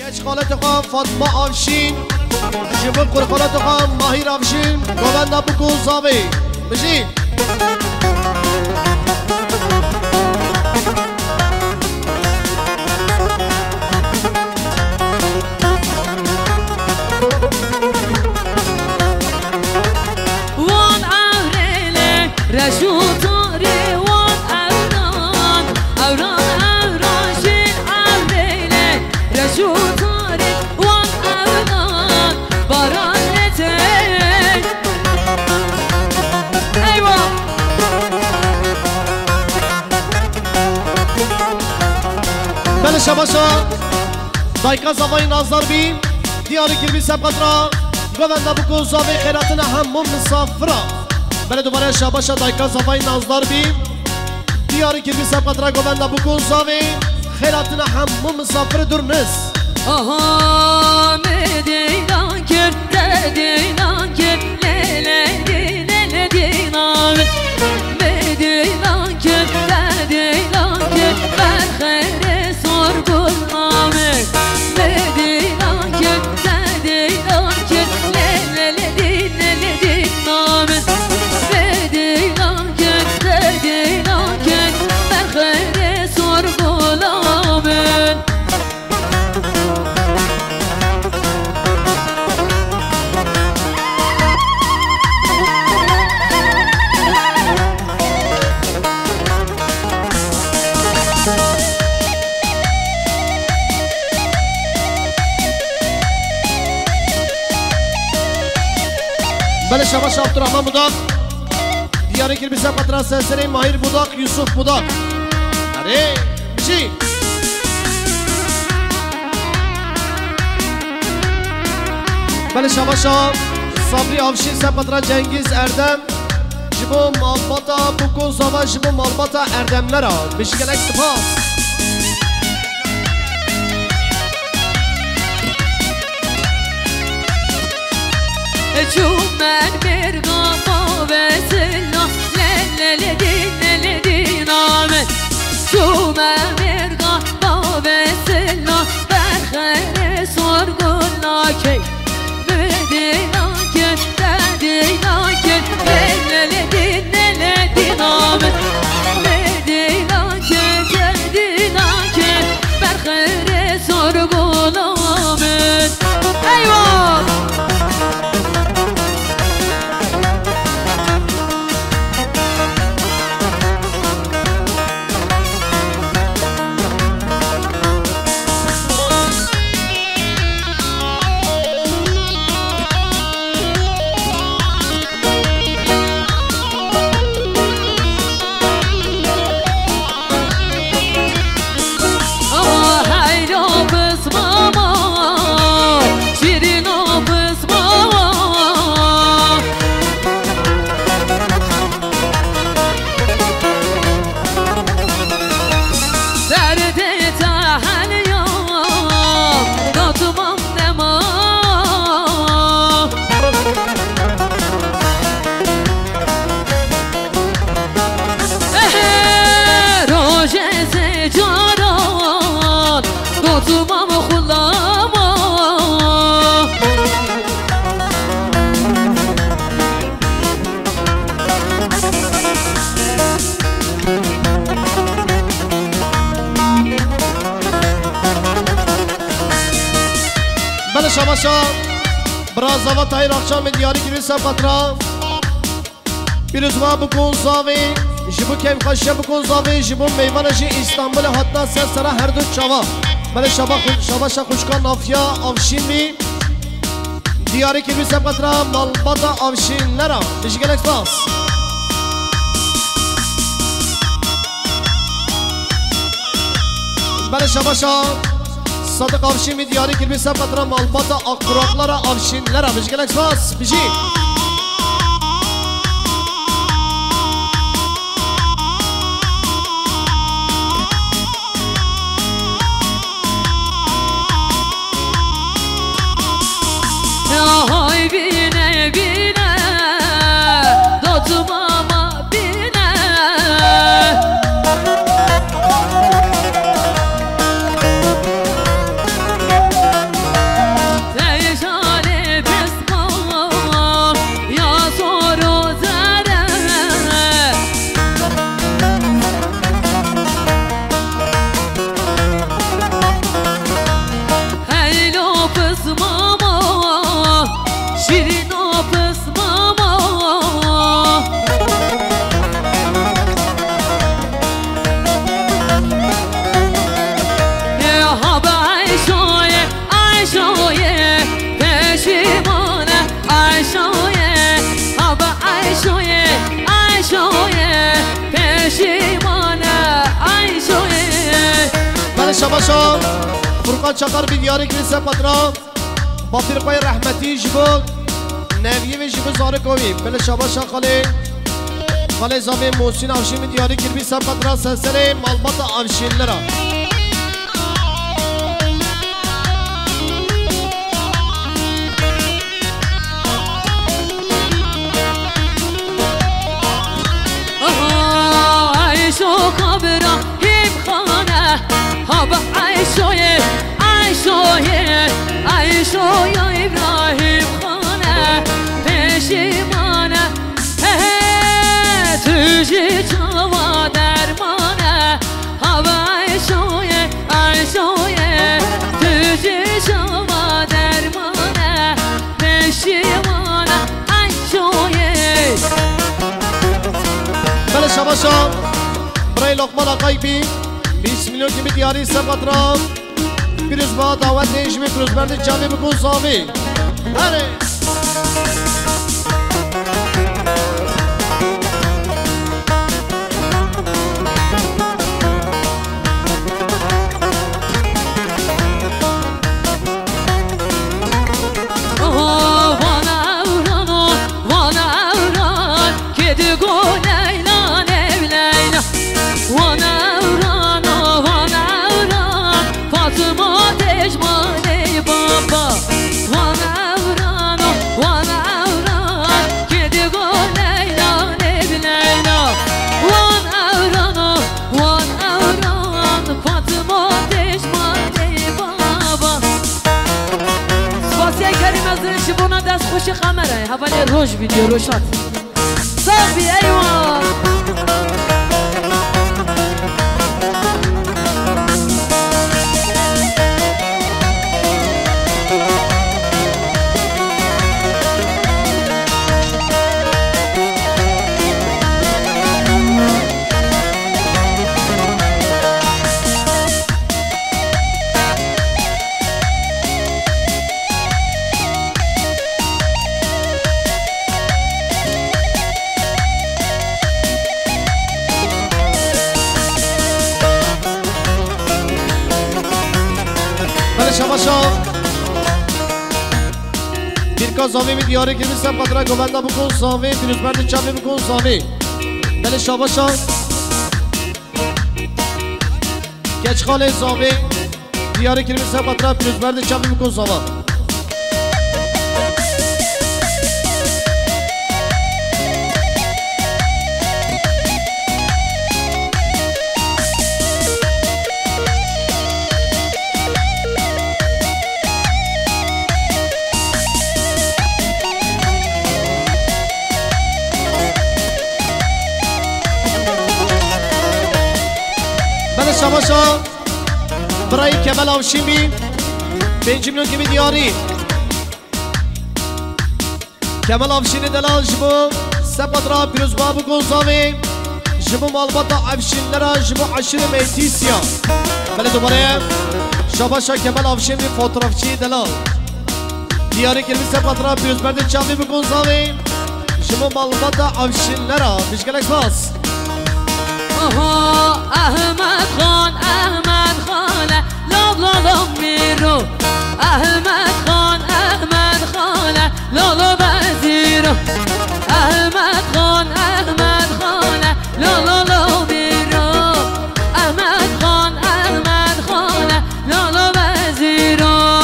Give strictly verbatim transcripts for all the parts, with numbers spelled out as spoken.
اچ خالت خواهم فاطمه آفشین جبه قرخالت خواهم ماهیر آفشین گوانده بکن زاوی بجید وان عورله رشوتاری وان اوران اوران اوران شین عورله رشوتاری وان اوران باران نته ایوا بله شباشا دایکا زوای نازدار بیم دیاری کلبی سبقت را گوانده بکن زاوی خیراتنا همون مسافرا بله دوباره شباشا دایکا زوای نازدار بیم دیاری کلبی سبقت را گوانده بکن زاوی خیراتنا همون مسافر دور نس آها مدینان کرد دینان کرد لیلی دینه دینان مدینان کرد دینان کرد بر خیر سرگل آمد مدینان کرد دینان کرد لیلی دینه دینان مدینان کرد دینان کرد بر خیر سرگل آمد بله شباش عبدالرحمن بوداق دیاری کلبی سبقت را سلسله ماهیر بوداق یوسف بوداق اره چی؟ بله شباشا صبری آفشین سبقت را جنگیز اردم جبو مالباتا بکن زاوا جبو مالباتا اردم نرا بشکلک سپاس چومن مرغا وسلا للی دین دین آمد چومن مرغا وسلا بخیر سرگل ناکی مدینا کرد دینا کرد للی دین دین آمد مدینا کرد دینا کرد بخیر سرگل آمد ایوان شباشا براز زاوا تایر اخشام دیاری کلبی سبقت را پیروزما بکن زاوی جبو کم خشه بکن زاوی جبو میوانشی استانبول حتنا سر سره هر دو چوا بله شباشا خوشکان نافیا آفشین بی دیاری کلبی سبقت را مالباتا آفشین نرا بشکل اکساس بله شباشا صادق آفشین می دیاری کلبی سبقت را مالباتا اقراقlara آفشینlere بشکل اکساس بشی Ay bine bine Dotmama bine شباشا فرقان چقر بی دیاری کلی سپاترا با فرقای رحمتی جبو نویه و جبو زاره کوی بله شباشا خاله خاله زاوی موسین افشین بی دیاری کلی بی سپاترا سلسله مالبات افشین لرا عيشو خبرة هيب خانة هب عيشو يه عيشو يه عيشو يا إبراهيم خانة پشیمانه تجي جوا درمانه هب عيشو يه عيشو يه تجي جوا درمانه پشیمانه عيشو يه بله شباشا برای لقمان آقای بی بیست میلیون که بی دیاری سبت را پیروز با دعوت نیشمی پیروز برد جمعی بکن صافی هره خوش خمره حوالی روش ویدیو روشات صافی ایوان شباشا بیرکا زاوی می دیاره که میستم پتره گوونده بکن زاوی پیروز برد چپی بکن زاوی بله شباشا کچخال زاوی دیاره که میستم پتره پیروز برد چپی بکن زاوی شباشا برای کمال آوشیمی پنج میلیون که بی دیاری کمال آوشین دلال جبو سپت را پیروز بابو گنزاوی جبو مالباتا آوشین لرا جبو عشر میتیسیا بله دوباره شباشا کمال آوشیمی فوتوگرافچی دلال دیاری کلمی سپت را پیروز برده چاوی بگنزاوی جبو مالباتا آوشین لرا بشگلک باس احمد خان احمد خانه لالا لا میرو احمد خان احمد خانه لالا وزیرو احمد خان احمد خانه لالا لا میرو احمد خان احمد خانه لالا وزیرو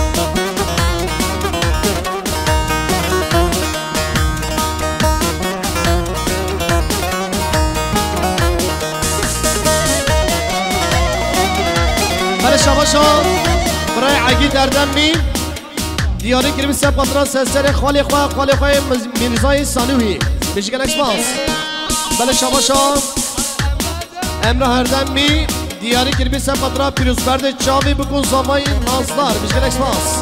شباشا برای عگی دردن می دیاری کرمی سب پاتران سلسل خالی خواه خالی خواه میرزای سانوی بشکن اکسپاس بله شباشا امرا هردن می دیاری کرمی سب پاتران پیروز برد چاوی بکن زامای نازدار بشکن اکسپاس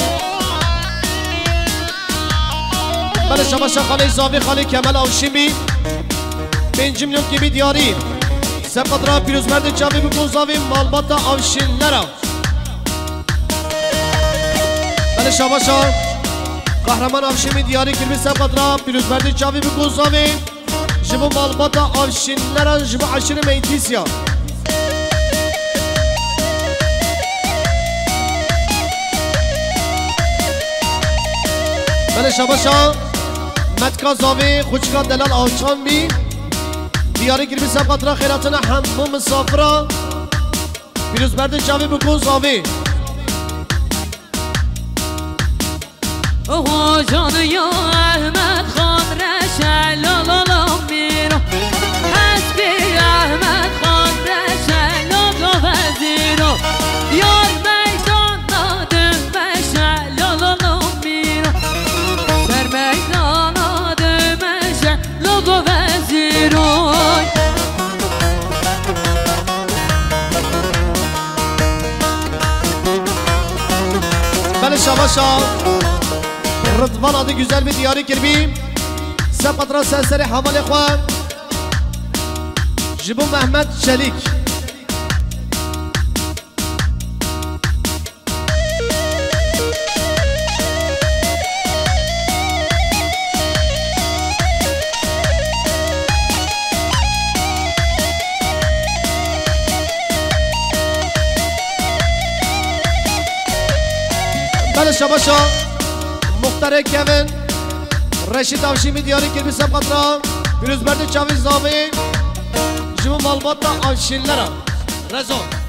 بله شباشا خالی زاوی خالی کمال آوشیمی پنج میلیون که بی دیاری سپت را پیروز مرد چاوی بکن زاوی مالباتا آوشین لرا بله شباشا قهرمان آوشیمی دیاری کرمی سپت را پیروز مرد چاوی بکن زاوی جبو مالباتا آوشین لرا جبو عشر میتیسیا بله شباشا متکا زاوی خوشکا دلال آوچان بی دیاری گرمی سبقات خیراتنا همو مسافرا پیروز برد جاوی بکن زاوی اوه جان یا احمد خان رشه لا لا لا میرو حسبی احمد خان رشه لا لا وزیرو یار میدان نادم بشه لا لا لا میرو سر میدان نادم بشه لا لا وزیرو بله شباشا رضوان adı güzel bir diyarı kirbi Sepatra sesleri havale خوان Jibu Mehmet Çelik Bale şabaşa Muhtar Kevin Reşit Avşimi diyarı kirbi sepatra Firuz Berdi Çaviz Zavi Jibu Malbat'ta Avşinlere Rezo